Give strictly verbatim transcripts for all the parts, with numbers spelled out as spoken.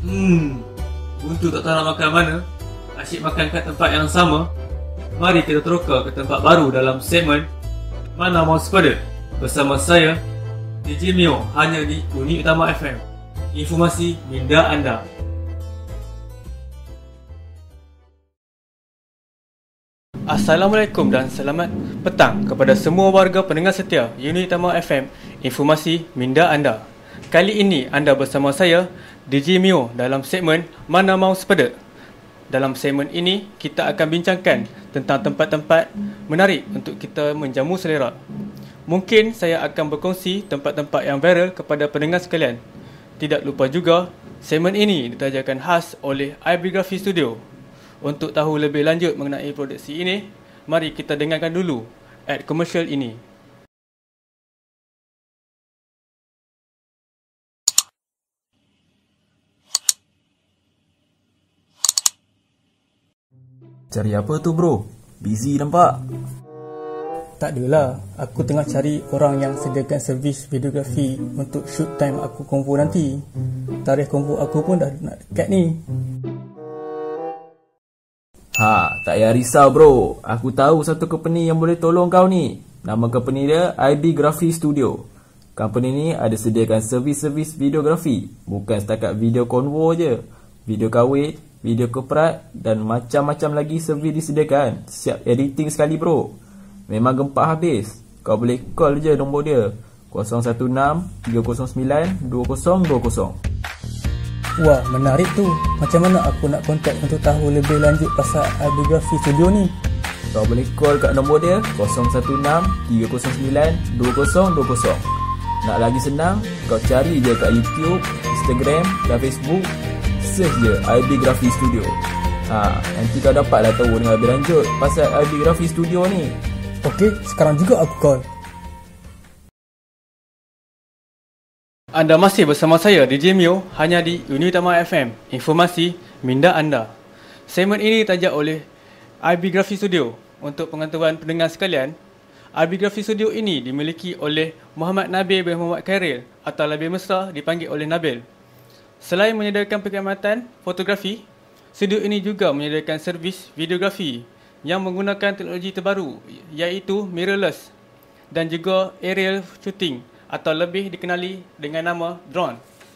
Hmm, untuk tak tahu nak makan mana, asyik makan kat tempat yang sama, mari kita teroka ke tempat baru dalam segmen Mana Mau Sepada bersama saya, D J Mio, hanya di Unit Utama F M. Informasi minda anda. Assalamualaikum dan selamat petang kepada semua warga pendengar setia Unit Utama F M, informasi minda anda. Kali ini anda bersama saya, D J Mio, dalam segmen Mana Mau Sepada. Dalam segmen ini, kita akan bincangkan tentang tempat-tempat menarik untuk kita menjamu selera. Mungkin saya akan berkongsi tempat-tempat yang viral kepada pendengar sekalian. Tidak lupa juga, segmen ini ditajakan khas oleh iBiography Studio. Untuk tahu lebih lanjut mengenai produksi ini, mari kita dengarkan dulu ad komersial ini. Cari apa tu bro? Busy nampak. Tak adalah, aku tengah cari orang yang sediakan servis videografi untuk shoot time aku konvo nanti. Tarikh konvo aku pun dah nak dekat ni. Ha, tak payah risau bro. Aku tahu satu company yang boleh tolong kau ni. Nama company dia iBiography Studio. Company ni ada sediakan servis-servis videografi. Bukan setakat video konvo je. Video kahwin, video keprat dan macam-macam lagi servis disediakan. Siap editing sekali bro. Memang gempak habis. Kau boleh call je nombor dia kosong satu enam tiga kosong sembilan dua kosong dua kosong. Wah, menarik tu. Macam mana aku nak kontak untuk tahu lebih lanjut pasal iBiography Studio ni? Kau boleh call kat nombor dia kosong satu enam tiga kosong sembilan dua kosong dua kosong. Nak lagi senang, kau cari je kat YouTube, Instagram dan Facebook. Search je iBiography Studio. Ha, nanti kau dapatlah tahu dengan lebih lanjut pasal iBiography Studio ni. Okey, sekarang juga aku call. Anda masih bersama saya, D J Mio, hanya di Unit Utama F M, informasi minda anda. Segmen ini ditajak oleh iBiography Studio. Untuk pengetahuan pendengar sekalian, iBiography Studio ini dimiliki oleh Muhammad Nabil bin Muhammad Khairil atau lebih mesra dipanggil oleh Nabil. Selain menyediakan perkhidmatan fotografi, studio ini juga menyediakan servis videografi yang menggunakan teknologi terbaru iaitu mirrorless dan juga aerial shooting atau lebih dikenali dengan nama drone.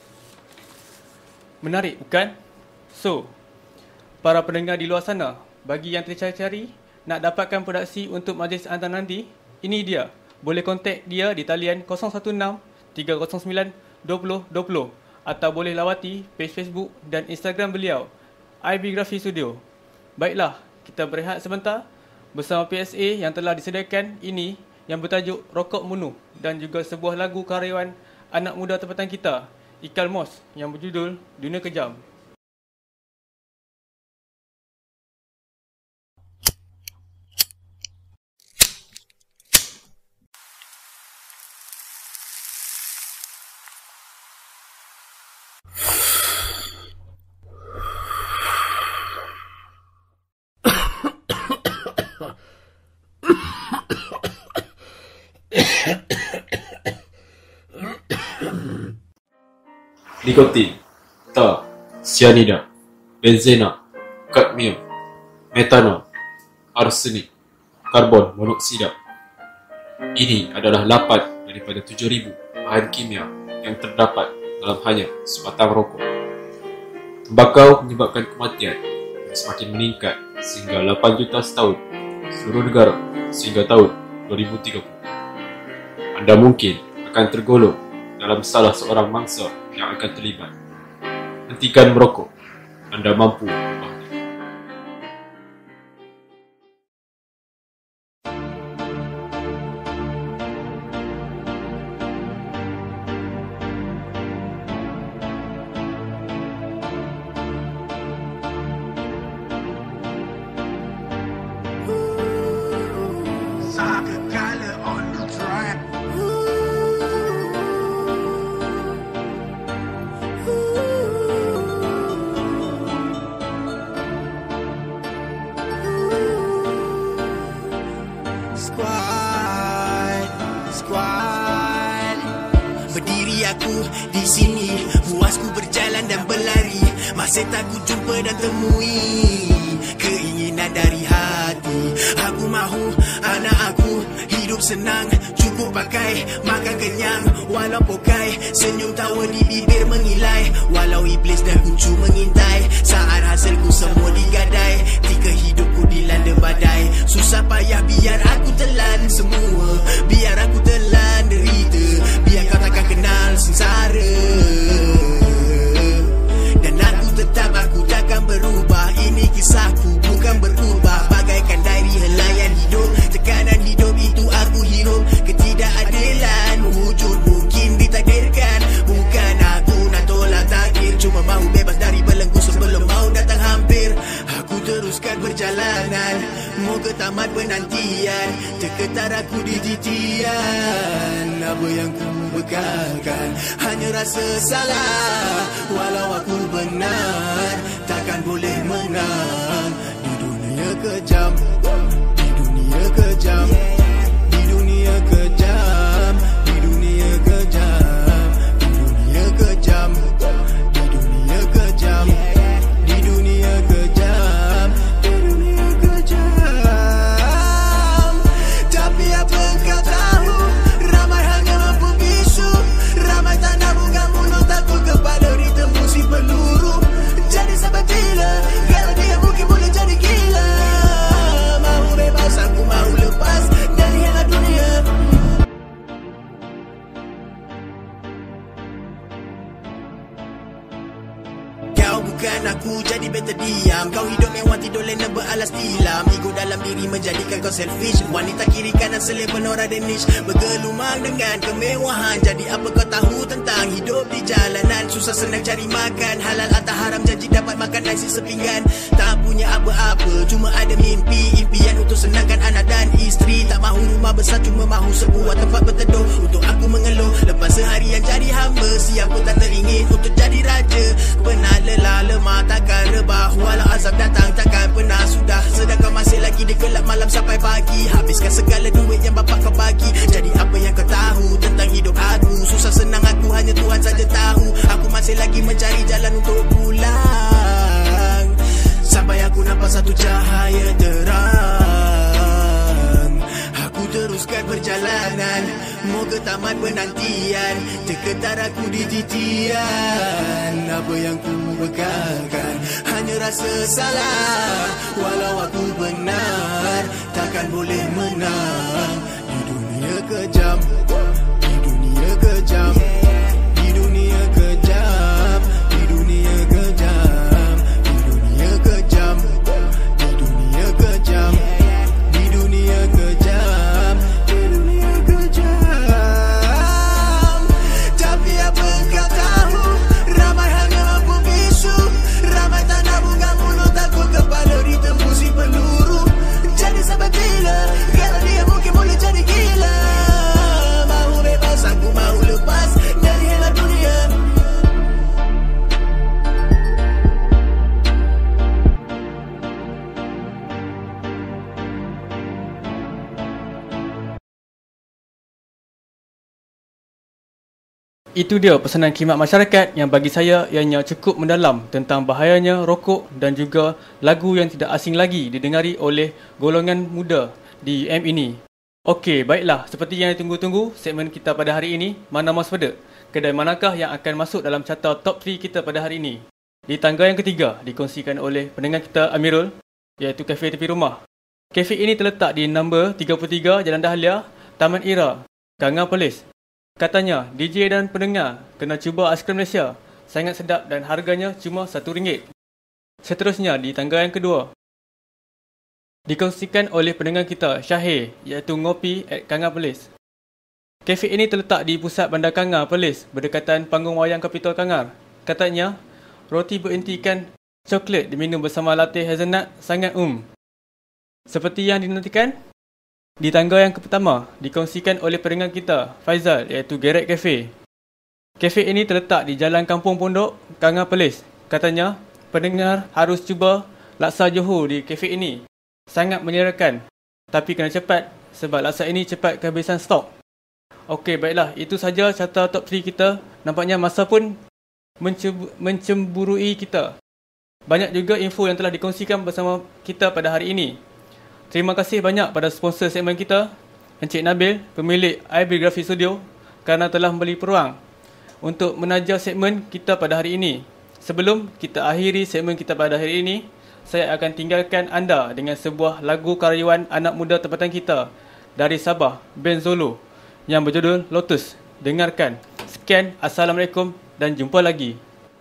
Menarik bukan? So, para pendengar di luar sana, bagi yang tercari-cari nak dapatkan produksi untuk majlis anda nanti, ini dia. Boleh kontak dia di talian kosong satu enam tiga kosong sembilan dua nol dua nol atau boleh lawati page Facebook dan Instagram beliau, iBiography Studio. Baiklah, kita berehat sebentar bersama P S A yang telah disediakan ini yang bertajuk Rokok Munuh dan juga sebuah lagu karyawan anak muda tempatan kita, Ikal Mos, yang berjudul Dunia Kejam. Nikotin, tar, cyanida, benzena, kadmium, metanol, arsenik, karbon monoksida. Ini adalah lapan daripada tujuh ribu bahan kimia yang terdapat dalam hanya sebatang rokok. Tembakau menyebabkan kematian yang semakin meningkat sehingga lapan juta setahun seluruh negara sehingga tahun dua ribu tiga puluh. Anda mungkin akan tergolong dalam salah seorang mangsa yang akan terlibat. Hentikan merokok. Anda mampu ubahnya. Berdiri aku di sini, puasku berjalan dan berlari. masih tak ku jumpa dan temui keinginan dari hati. Aku mahu anak aku hidup senang, cukup pakai, makan kenyang, walau pokai, senyum tawa di bibir mengilai, walau iblis dan kuncu mengintai, saat hasilku semua digadai, ketika hidupku dilanda badai, susah payah biar aku telan semua, biar aku telan derita, biar kau takkan kenal sengsara. Dan aku tetap, aku takkan berubah, ini kisahku bukan berubah, bagaikan diary helaian hidup, tekanan hidup itu aku hirup, ketidakadilan wujud mungkin ditakdirkan, bukan aku nak tolak takdir, cuma mahu bebas dari belenggu sebelum mau datang hampir. Aku teruskan perjalanan, moga tamat penantian, terketar aku di titian, apa yang ku bekalkan hanya rasa salah, walau aku benar takkan boleh menang di dunia kejam, di dunia kejam, di dunia kejam, di dunia kejam, di dunia kejam, di dunia kejam, di dunia kejam, di dunia kejam. Tapi apa kau tahu, ramai hanya mampu bisu, ramai tanda bukan mulut, takut kepala ditembusi peluru. Jadi sampai bila, kalau dia mungkin boleh jadi gila. Mahu bebas, aku mahu lepas dari hangat dunia. Kau bukan aku, jadi better diam. Kau hidup mewah, tidur lena beralas tilam. Ego dalam diri menjadikan kau selfish. Wanita kiri kanan selip penora dan niche, bergelumang dengan kemewahan. Jadi apa kau tahu tentang hidup di jalanan? Susah senang cari makan, halal atau haram, janji dapat makan nasi sepinggan. Tak punya apa-apa, cuma ada mimpi, impian untuk senangkan anak dan isteri. Tak mahu rumah besar, cuma mahu sebuah tempat berteduh untuk aku mengeluh. Lepas seharian jadi hamba, siang pun tak teringin untuk jadi raja. Pernah lelah, lemah, takkan rebah, walau azab datang takkan pernah sudah. Sedangkan masih lagi di gelap malam sampai pagi, habiskan segala duit yang bapak kau bagi. Jadi apa yang kau tahu tentang hidup aku? Susah senang aku, hanya Tuhan saja tahu. Aku masih lagi mencari jalan untuk pulang, sampai aku nampak satu cahaya terang. Aku teruskan perjalanan, moga tamat penantian, terketar aku di titian. Apa yang ku bekalkan hanya rasa salah, walau aku benar takkan boleh menang di dunia kejam, di dunia kejam, di dunia kejam, di dunia kejam, di dunia kejam, di dunia kejam, di dunia kejam, di dunia kejam. Tapi apa kau tahu, ramai hanya mampu bisu, ramai tanda bunga mulut, takut kepala ditembusi peluru. Jadi sampai bila, kalau dia mungkin boleh jadi gila. Mahu bebas, aku mahu lepas dari hangat dunia. Itu dia pesanan khidmat masyarakat yang bagi saya ianya cukup mendalam tentang bahayanya rokok dan juga lagu yang tidak asing lagi didengari oleh golongan muda di U M ini. Okey, baiklah, seperti yang ditunggu-tunggu segmen kita pada hari ini, Mana Mas Pada. Kedai manakah yang akan masuk dalam carta top tiga kita pada hari ini? Di tangga yang ketiga dikongsikan oleh pendengar kita Amirul, iaitu kafe tepi rumah. Kafe ini terletak di nombor tiga puluh tiga Jalan Dahlia, Taman Ira, Kangar Perlis. Katanya, D J dan pendengar kena cuba aiskrim Malaysia. Sangat sedap dan harganya cuma satu ringgit. Seterusnya, di tangga yang kedua, dikongsikan oleh pendengar kita Syahir, iaitu Ngopi at Kangar Perlis. Kafe ini terletak di pusat bandar Kangar Perlis, berdekatan panggung wayang Kapitol Kangar. Katanya, roti berintikan coklat diminum bersama latte hazelnut sangat um. Seperti yang dinantikan, di tangga yang pertama dikongsikan oleh pendengar kita Faizal, iaitu Gerek Cafe. Kafe ini terletak di Jalan Kampung Pondok, Kangar Perlis. Katanya, pendengar harus cuba laksa Johor di kafe ini. Sangat menyerakan, tapi kena cepat sebab laksa ini cepat kehabisan stok. Okey, baiklah, itu saja carta top tiga kita. Nampaknya masa pun mencemburui kita. Banyak juga info yang telah dikongsikan bersama kita pada hari ini. Terima kasih banyak pada sponsor segmen kita, Encik Nabil, pemilik I B Graphic Studio, kerana telah memberi peluang untuk menaja segmen kita pada hari ini. Sebelum kita akhiri segmen kita pada hari ini, saya akan tinggalkan anda dengan sebuah lagu karyawan anak muda tempatan kita dari Sabah, band Zolo, yang berjudul Lotus. Dengarkan. Sekian, Assalamualaikum dan jumpa lagi.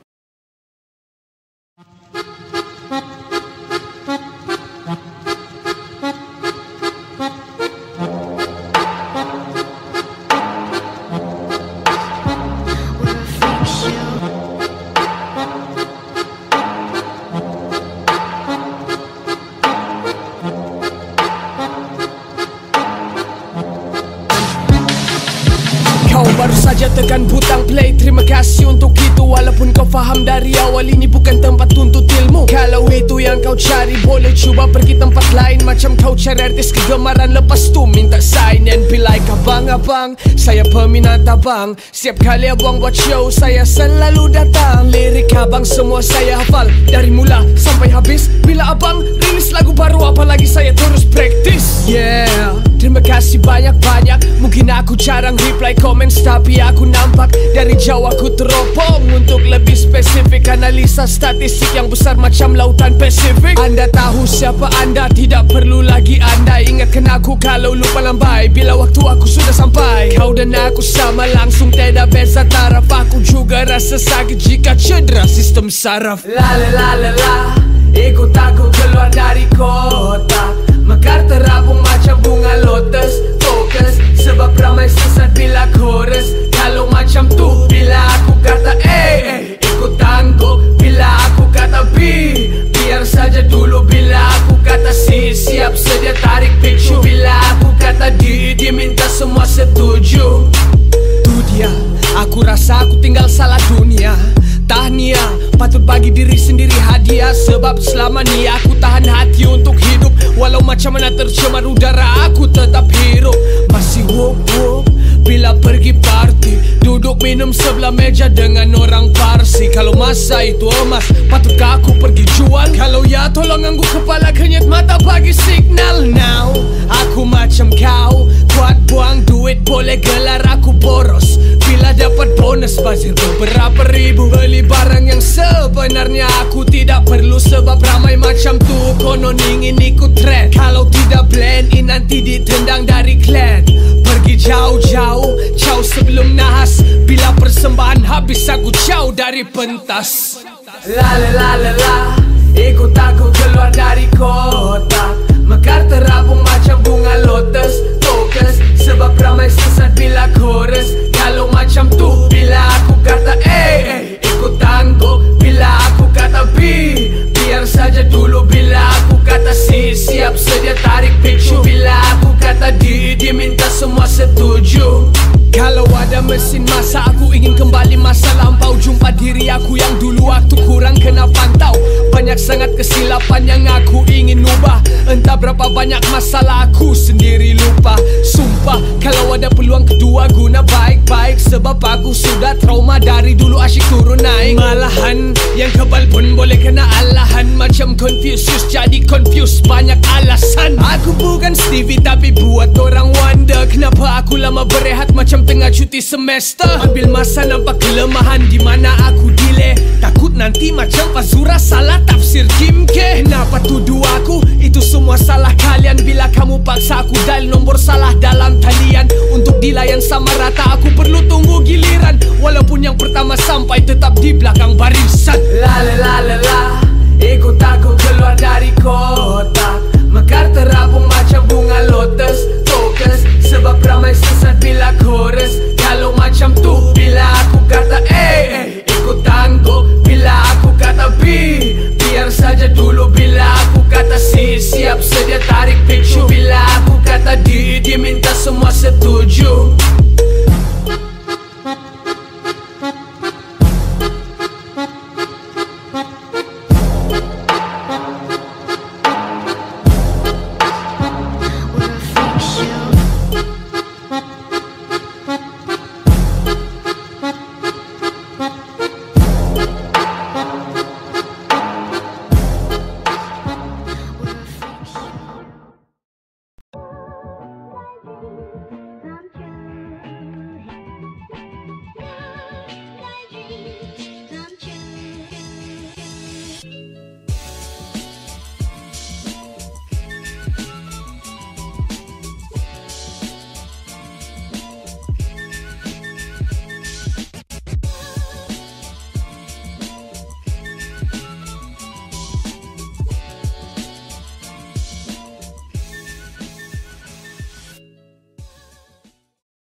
Baru saja tekan butang play, terima kasih untuk itu. Walaupun kau faham dari awal ini bukan tempat tuntut ilmu. Kalau itu yang kau cari, boleh cuba pergi tempat lain. Macam kau cari artis kegemaran, lepas tu minta sign. And be like abang-abang, saya peminat abang. Setiap kali abang buat show, saya selalu datang. Lirik abang semua saya hafal, dari mula sampai habis. Bila abang rilis lagu baru, apalagi saya terus praktis. Yeah, terima kasih banyak-banyak. Mungkin aku jarang reply comments, tapi aku nampak dari jauh aku teropong. Untuk lebih spesifik, analisa statistik yang besar macam lautan Pasifik. Anda tahu siapa anda, tidak perlu lagi anda ingatkan aku kalau lupa lambai. Bila waktu aku sudah sampai, kau dan aku sama langsung, tidak beza taraf. Aku juga rasa sakit jika cedera sistem saraf. La la la la la, ikut aku keluar dari kota, mekar terapung macam bunga lotus. Fokus, sebab ramai sesat bila chorus. Kalau macam tu, bila aku kata A, eh, ikut tangguh. Bila aku kata B, biar saja dulu. Bila aku kata C, siap sedia tarik picture. Bila aku kata D, diminta semua setuju. Tu dia, aku rasa aku tinggal salah dunia. Tahniah, patut bagi diri sendiri hadiah. Sebab selama ni aku tahan hati untuk hidup. Walau macam mana tercemar udara, aku tetap hidup. Masih wop-wop bila pergi party, duduk minum sebelah meja dengan orang Parsi. Kalau masa itu emas, patutkah aku pergi jual? Kalau ya, tolong angguk kepala, kenyat mata bagi signal. Now, aku macam kau, kuat buang duit, boleh gelar aku boros. Bila dapat bonus, bazir beberapa ribu. Beli barang yang sebenarnya aku tidak perlu. Sebab ramai macam tu, konon ingin ikut trend. Kalau tidak blend in, nanti ditendang dari clan. Pergi jauh-jauh, jauh sebelum nahas. Bila persembahan habis, aku jauh dari pentas. La la la la la, ikut aku keluar dari kota, mekar terapung macam bunga lotus. Fokus, sebab ramai sesat bila chorus. Kalau macam tu, bila aku kata A, eh, ikut tangguh. Bila aku kata B, biar saja dulu. Bila aku kata C, siap sedia tarik picture. Bila aku kata D, diminta semua setuju. Kalau ada mesin masa, aku ingin kembali masa lampau. Jumpa diri aku yang dulu waktu kurang kena pantau. Banyak sangat kesilapan yang aku ingin ubah. Entah berapa banyak masalah aku sendiri lupa. Sumpah, kalau ada peluang kedua, guna baik-baik. Sebab aku sudah trauma dari dulu asyik turun naik. Malahan, yang kebal pun boleh kena alahan. Macam Confucius jadi confused, banyak alasan. Aku bukan Stevie tapi buat orang wonder. Kenapa aku lama berehat macam tengah cuti semester. Ambil masa nampak kelemahan di mana aku delay. Takut nanti macam Fazura salah tafsir Kim K. Kenapa tuduh aku? Itu semua salah kalian. Bila kamu paksa aku dial nombor salah dalam talian. Untuk dilayan sama rata, aku perlu tunggu giliran. Walaupun yang pertama sampai, tetap di belakang barisan. La la la la la, ikut aku keluar dari kota, mekar terapung macam bunga lotus. Fokus, sebab ramai sesat bila chorus. Kalau macam tu, bila aku kata A, eh, ikut tangguh. Bila aku kata B, biar saja dulu. Bila aku kata C, siap sedia tarik picture. Bila aku kata D, diminta semua setuju.